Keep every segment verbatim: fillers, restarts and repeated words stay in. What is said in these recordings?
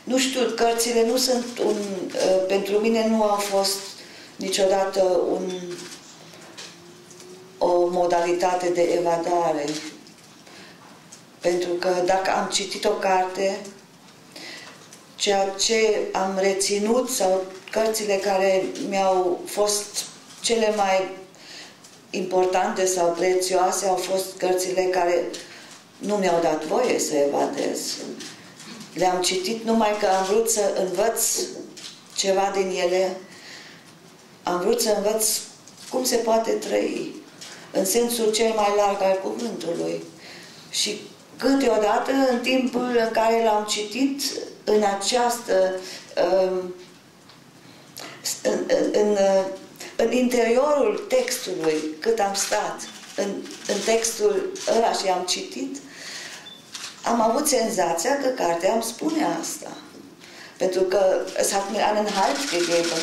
nu știu, cărțile nu sunt un... Pentru mine nu au fost niciodată un, o modalitate de evadare. Pentru că dacă am citit o carte, ceea ce am reținut sau cărțile care mi-au fost cele mai importante sau prețioase au fost cărțile care nu mi-au dat voie să evadez. Le-am citit numai că am vrut să învăț ceva din ele, am vrut să învăț cum se poate trăi, în sensul cel mai larg al cuvântului. Și câteodată, în timpul în care l-am citit, în această... În, în, în, în interiorul textului, cât am stat, în, în textul ăla și am citit, am avut senzația că cartea îmi spune asta. Pentru că es hat mir einen Halt gegeben.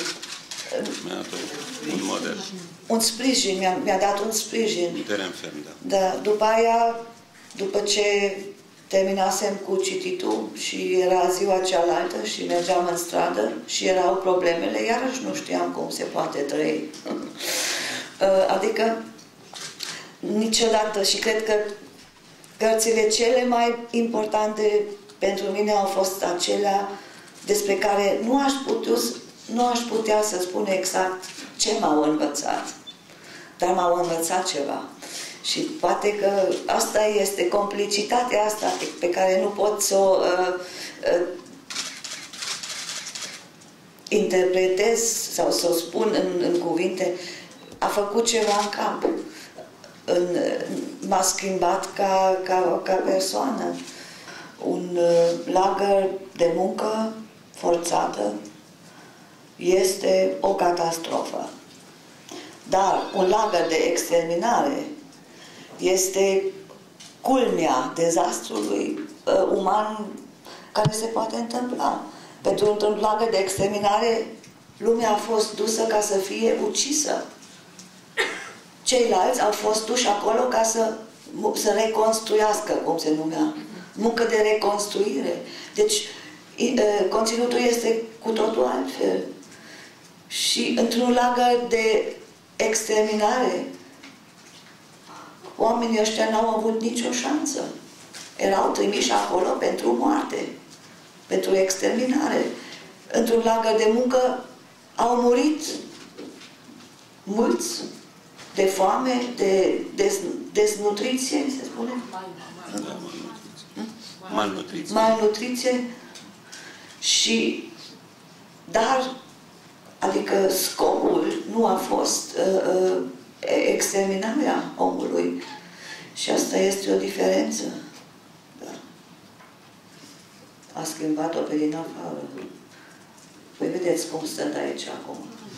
Un model. Un sprijin, mi-a mi dat un sprijin. Teren ferm, da. Da. După aia, după ce terminasem cu cititul și era ziua cealaltă și mergeam în stradă și erau problemele, iarăși nu știam cum se poate trăi. Adică niciodată, și cred că cărțile cele mai importante pentru mine au fost acelea despre care nu aș putea, nu aș putea să spun exact ce m-au învățat, dar m-au învățat ceva. Și poate că asta este complicitatea asta pe, pe care nu pot să o uh, uh, interpretez sau să o spun în, în cuvinte. A făcut ceva în cap. M-a schimbat ca, ca, ca persoană. Un uh, lagăr de muncă forțată este o catastrofă. Dar un lagăr de exterminare este culmea dezastrului uh, uman care se poate întâmpla. Pentru un lagăr de exterminare, lumea a fost dusă ca să fie ucisă. Ceilalți au fost duși acolo ca să, să reconstruiască, cum se numea, muncă de reconstruire. Deci, uh, conținutul este cu totul altfel. Și într-un lagăr de exterminare, oamenii ăștia n-au avut nicio șansă. Erau trimiși acolo pentru moarte, pentru exterminare. Într-un lagăr de muncă au murit mulți de foame, de dez, deznutriție, se spune? Malnutriție. Malnutriție. Și, dar, adică scopul nu a fost uh, uh, exterminarea omului. Și asta este o diferență. Da. A schimbat-o pe din afară. Păi vedeți cum stând aici acum.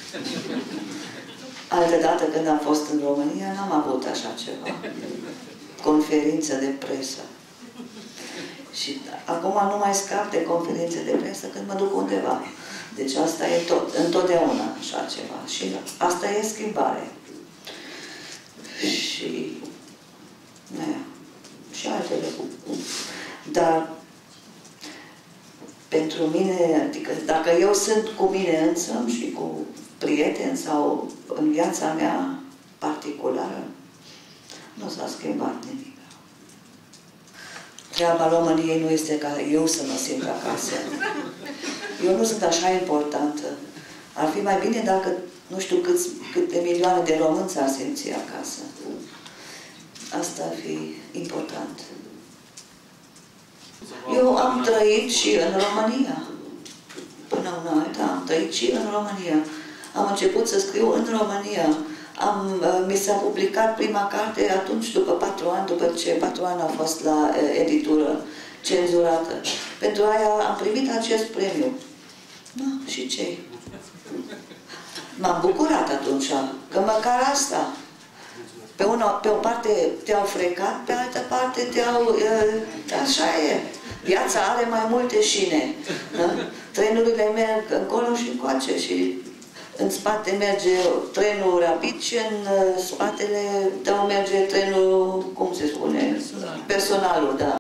Altă dată când am fost în România, n-am avut așa ceva. Conferință de presă. Și acum nu mai scap de conferințe de presă când mă duc undeva. Deci asta e tot, întotdeauna așa ceva. Și asta e schimbare. Și ne, și altele. Dar pentru mine, adică dacă eu sunt cu mine însămi și cu prieteni sau în viața mea particulară, nu s-a schimbat nimic. Treaba României nu este ca eu să mă simt acasă. Eu nu sunt așa importantă. Ar fi mai bine dacă nu știu câți, câte milioane de români s-ar simți acasă. Asta ar fi important. Eu am trăit și în România. Până una alta am trăit și în România. Am început să scriu în România. Am, mi s-a publicat prima carte atunci, după patru ani, după ce patru ani a fost la editură cenzurată. Pentru aia am primit acest premiu. Da, și ce? M-am bucurat atunci, că măcar asta. Pe, una, pe o parte te-au frecat, pe altă parte te-au... Așa e. Viața are mai multe șine. Da? Trenurile merg încolo și încoace și în spate merge trenul rapid și în spatele tău merge trenul, cum se spune, personalul, da.